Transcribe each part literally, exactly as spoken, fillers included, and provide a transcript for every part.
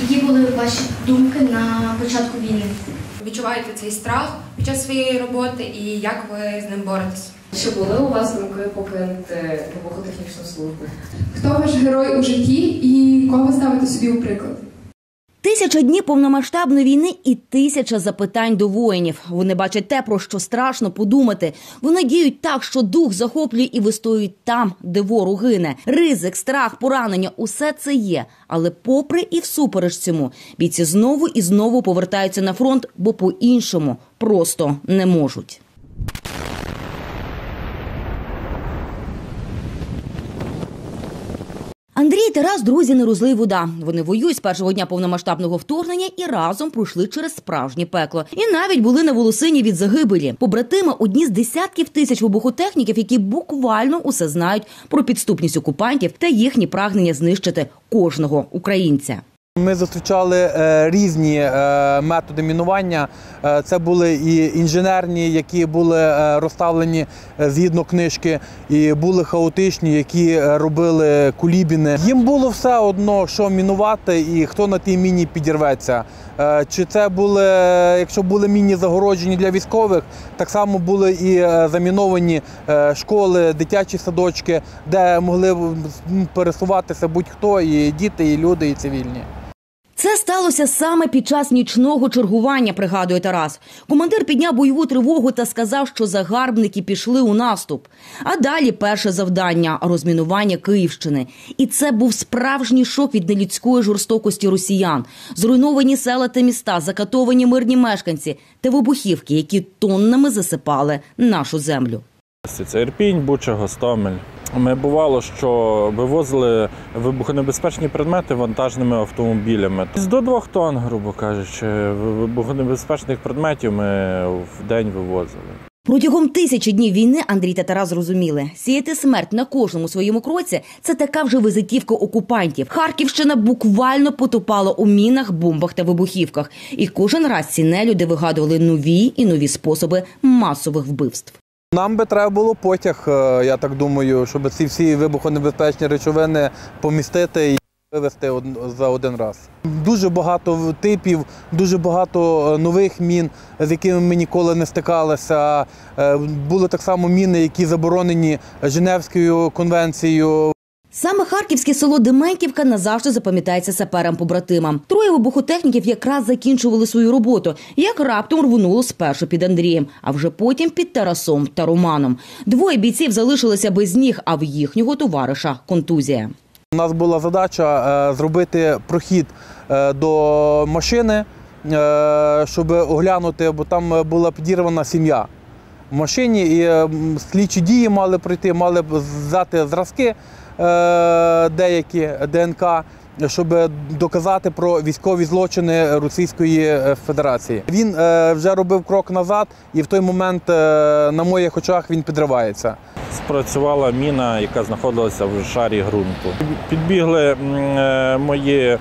Які були ваші думки на початку війни? Відчуваєте цей страх під час своєї роботи і як ви з ним боретесь? Чи були у вас думки покинути вибухотехнічну службу? Хто ваш герой у житті і кого ставите собі у приклад? Тисяча днів повномасштабної війни і тисяча запитань до воїнів. Вони бачать те, про що страшно подумати. Вони діють так, що дух захоплює і вистоюють там, де ворог гине. Ризик, страх, поранення – усе це є. Але попри і всупереч цьому, бійці знову і знову повертаються на фронт, бо по-іншому просто не можуть. Андрій і Тарас – друзі не розлий вода. Вони воюють з першого дня повномасштабного вторгнення і разом пройшли через справжнє пекло. І навіть були на волосині від загибелі. Побратими – одні з десятків тисяч вибухотехніків, які буквально усе знають про підступність окупантів та їхні прагнення знищити кожного українця. Ми зустрічали е, різні е, методи мінування. Е, це були і інженерні, які були е, розставлені е, згідно книжки, і були хаотичні, які е, робили кулібіни. Їм було все одно, що мінувати і хто на тій міні підірветься. Е, чи це були, якщо були міні загороджені для військових, так само були і е, заміновані е, школи, дитячі садочки, де могли пересуватися будь-хто, і діти, і люди, і цивільні. Це сталося саме під час нічного чергування, пригадує Тарас. Командир підняв бойову тривогу та сказав, що загарбники пішли у наступ. А далі перше завдання – розмінування Київщини. І це був справжній шок від нелюдської жорстокості росіян. Зруйновані села та міста, закатовані мирні мешканці та вибухівки, які тоннами засипали нашу землю. Це Ірпінь, Буча, Гостомель. Ми бувало, що вивозили вибухонебезпечні предмети вантажними автомобілями. До двох тонн, грубо кажучи, вибухонебезпечних предметів ми в день вивозили. Протягом тисячі днів війни Андрій та Тарас зрозуміли, сіяти смерть на кожному своєму кроці – це така вже визитівка окупантів. Харківщина буквально потопала у мінах, бомбах та вибухівках. І кожен раз ці нелюди вигадували нові і нові способи масових вбивств. Нам би треба було потяг, я так думаю, щоб ці всі вибухонебезпечні речовини помістити і вивезти за один раз. Дуже багато типів, дуже багато нових мін, з якими ми ніколи не стикалися. Були так само міни, які заборонені Женевською конвенцією. Саме харківське село Дементівка назавжди запам'ятається саперам-побратимам. Троє вибухотехніків якраз закінчували свою роботу, як раптом рвонуло спершу під Андрієм, а вже потім під Тарасом та Романом. Двоє бійців залишилися без ніг, а в їхнього товариша – контузія. У нас була задача зробити прохід до машини, щоб оглянути, бо там була підірвана сім'я в машині. І слідчі дії мали пройти, мали взяти зразки деякі ДНК, щоб доказати про військові злочини Російської Федерації. Він вже робив крок назад, і в той момент на моїх очах він підривається. Спрацювала міна, яка знаходилася в шарі ґрунту. Підбігли мої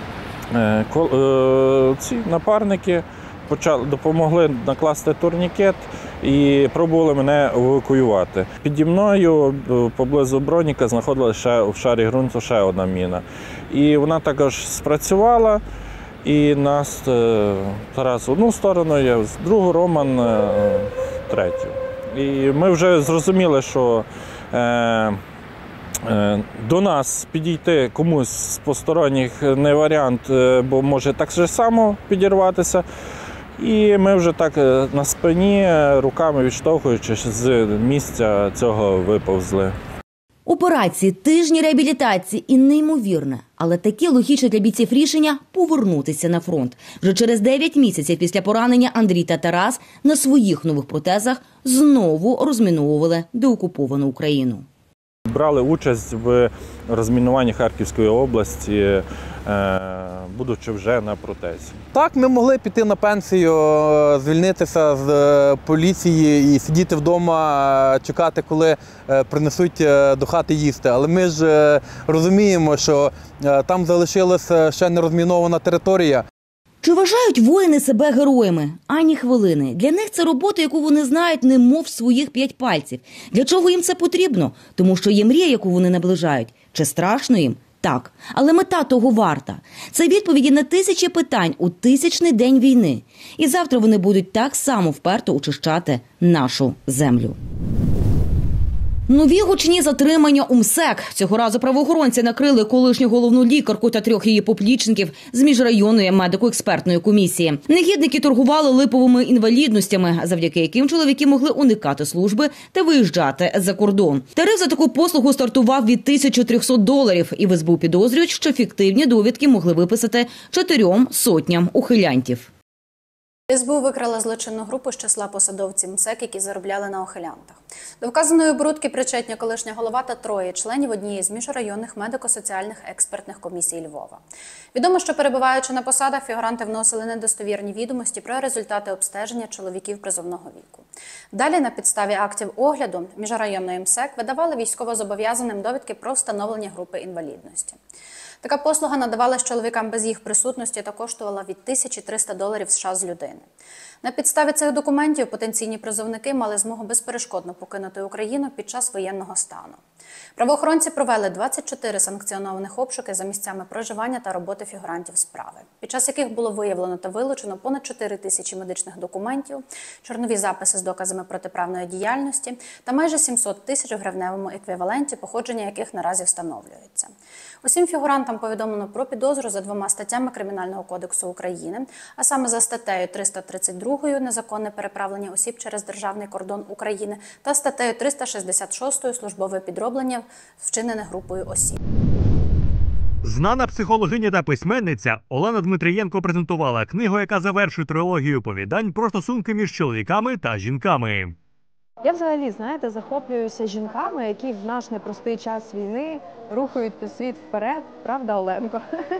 ці напарники, почали, допомогли накласти турнікет і пробували мене евакуювати. Піді мною поблизу броніка знаходилася ще в шарі ґрунту ще одна міна. І вона також спрацювала, і нас Тарас в одну сторону, я в другу, Роман в третю. І ми вже зрозуміли, що е, е, до нас підійти комусь з посторонніх не варіант, бо може так же само підірватися. І ми вже так на спині, руками відштовхуючись з місця цього, виповзли. Операції, тижні реабілітації і неймовірне, але таке логічне для бійців рішення – повернутися на фронт. Вже через дев'ять місяців після поранення Андрій та Тарас на своїх нових протезах знову розміновували деокуповану Україну. Брали участь в розмінуванні Харківської області, будучи вже на протезі. Так, ми могли піти на пенсію, звільнитися з поліції і сидіти вдома, чекати, коли принесуть до хати їсти. Але ми ж розуміємо, що там залишилася ще не розмінована територія. Чи вважають воїни себе героями? Ані хвилини. Для них це робота, яку вони знають, немов своїх п'ять пальців. Для чого їм це потрібно? Тому що є мрія, яку вони наближають. Чи страшно їм? Так, але мета того варта. Це відповіді на тисячі питань у тисячний день війни. І завтра вони будуть так само вперто очищати нашу землю. Нові гучні затримання у МСЕК. Цього разу правоохоронці накрили колишню головну лікарку та трьох її поплічників з міжрайонної медико-експертної комісії. Негідники торгували липовими інвалідностями, завдяки яким чоловіки могли уникати служби та виїжджати за кордон. Тариф за таку послугу стартував від тисячі трьохсот доларів, і в ес бе у підозрюють, що фіктивні довідки могли виписати чотирьом сотням ухилянтів. ес бе у викрала злочинну групу з числа посадовців МСЕК, які заробляли на ухилянтах. До вказаної оборудки причетні колишня голова та троє членів однієї з міжрайонних медико-соціальних експертних комісій Львова. Відомо, що перебуваючи на посадах, фігуранти вносили недостовірні відомості про результати обстеження чоловіків призовного віку. Далі на підставі актів огляду міжрайонної МСЕК видавали військовозобов'язаним довідки про встановлення групи інвалідності. Така послуга надавалась чоловікам без їх присутності та коштувала від тисячі трьохсот доларів США з людини. На підставі цих документів потенційні призовники мали змогу безперешкодно покинути Україну під час воєнного стану. Правоохоронці провели двадцять чотири санкціонованих обшуки за місцями проживання та роботи фігурантів справи, під час яких було виявлено та вилучено понад чотири тисячі медичних документів, чорнові записи з доказами протиправної діяльності та майже сімсот тисяч у гривневому еквіваленті, походження яких наразі встановлюється. Усім фігурантам повідомлено про підозру за двома статтями Кримінального кодексу України, а саме за статтею триста тридцять два «Незаконне переправлення осіб через державний кордон України» та статтею триста шістдесят шість «Службове підроблення, вчинене групою осіб». Знана психологиня та письменниця Олена Дмитрієнко презентувала книгу, яка завершує трилогію оповідань про стосунки між чоловіками та жінками. Я взагалі, знаєте, захоплююся жінками, які в наш непростий час війни рухають світ вперед, правда, Оленко?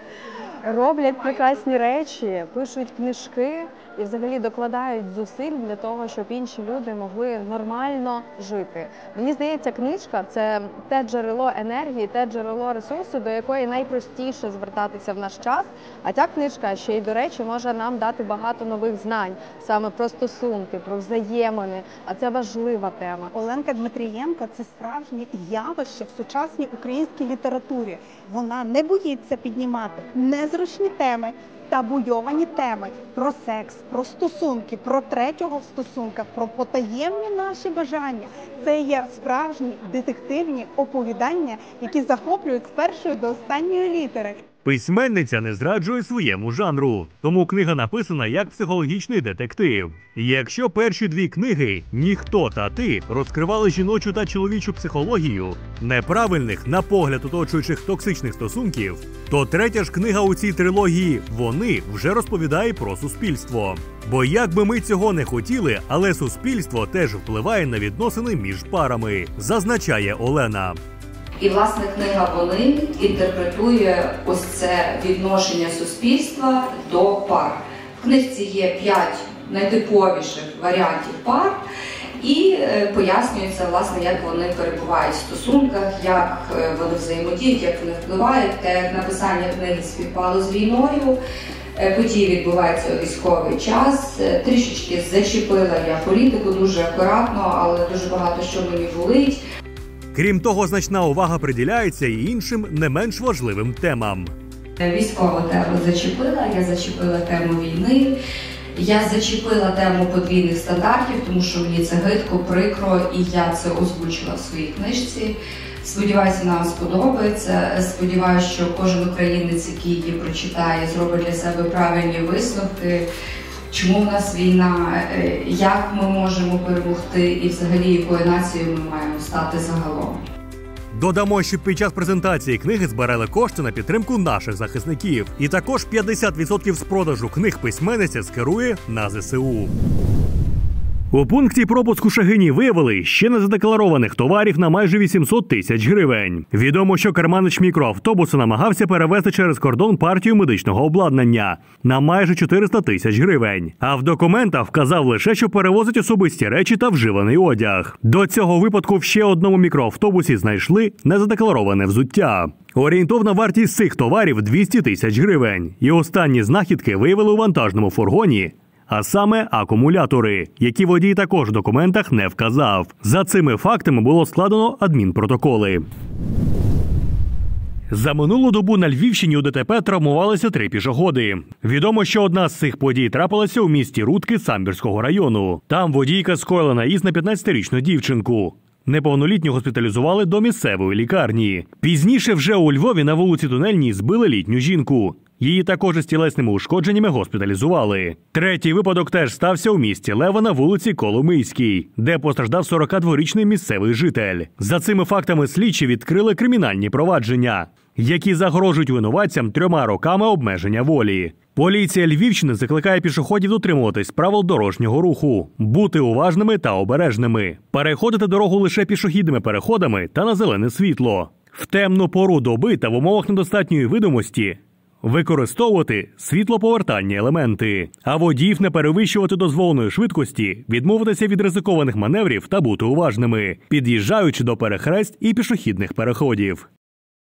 Роблять прекрасні речі, пишуть книжки і взагалі докладають зусиль для того, щоб інші люди могли нормально жити. Мені здається, книжка – це те джерело енергії, те джерело ресурсу, до якої найпростіше звертатися в наш час. А ця книжка ще й, до речі, може нам дати багато нових знань, саме про стосунки, про взаємини, а це важлива тема. Оленка Дмитрієнко – це справжнє явище в сучасній українській літературі. Вона не боїться піднімати незручні теми, табуйовані теми про секс, про стосунки, про третього в стосунках, про потаємні наші бажання. Це є справжні детективні оповідання, які захоплюють з першої до останньої літери. Письменниця не зраджує своєму жанру, тому книга написана як психологічний детектив. І якщо перші дві книги «Ніхто та ти» розкривали жіночу та чоловічу психологію, неправильних, на погляд оточуючих токсичних стосунків, то третя ж книга у цій трилогії «Вони» вже розповідає про суспільство. Бо як би ми цього не хотіли, але суспільство теж впливає на відносини між парами, зазначає Олена. І, власне, книга «Вони» інтерпретує ось це відношення суспільства до пар. В книжці є п'ять найтиповіших варіантів пар і пояснюється, власне, як вони перебувають в стосунках, як вони взаємодіють, як вони впливають. Те, як написання книги співпало з війною, події відбуваються у військовий час. Трішечки зачепила я політику дуже акуратно, але дуже багато що мені болить. Крім того, значна увага приділяється і іншим не менш важливим темам. Військову тему зачепила, я зачепила тему війни, я зачепила тему подвійних стандартів, тому що мені це гидко, прикро, і я це озвучила в своїй книжці. Сподіваюся, нам сподобається. Сподіваюся, що кожен українець, який її прочитає, зробить для себе правильні висновки. Чому в нас війна, як ми можемо перемогти і взагалі якою нацією ми маємо стати загалом. Додамо, що під час презентації книги збирали кошти на підтримку наших захисників. І також п'ятдесят відсотків з продажу книг письменниця скерує на зе се у. У пункті пропуску Шагині виявили ще незадекларованих товарів на майже вісімсот тисяч гривень. Відомо, що керманич мікроавтобуса намагався перевезти через кордон партію медичного обладнання на майже чотириста тисяч гривень. А в документах вказав лише, що перевозить особисті речі та вживаний одяг. До цього випадку в ще одному мікроавтобусі знайшли незадеклароване взуття. Орієнтовна вартість цих товарів – двісті тисяч гривень. І останні знахідки виявили у вантажному фургоні. А саме акумулятори, які водій також в документах не вказав. За цими фактами було складено адмінпротоколи. За минулу добу на Львівщині у ДТП травмувалися три пішоходи. Відомо, що одна з цих подій трапилася у місті Рудки Самбірського району. Там водійка скоїла наїзд на п'ятнадцятирічну дівчинку. Неповнолітню госпіталізували до місцевої лікарні. Пізніше вже у Львові на вулиці Тунельній збили літню жінку. Її також із тілесними ушкодженнями госпіталізували. Третій випадок теж стався у місті Лева на вулиці Коломийській, де постраждав сорокадворічний місцевий житель. За цими фактами слідчі відкрили кримінальні провадження, які загрожують винуватцям трьома роками обмеження волі. Поліція Львівщини закликає пішоходів дотримуватись правил дорожнього руху, бути уважними та обережними, переходити дорогу лише пішохідними переходами та на зелене світло. В темну пору доби та в умовах недостатньої видимості використовувати світлоповертальні елементи, а водіїв не перевищувати дозволеної швидкості, відмовитися від ризикованих маневрів та бути уважними, під'їжджаючи до перехресть і пішохідних переходів.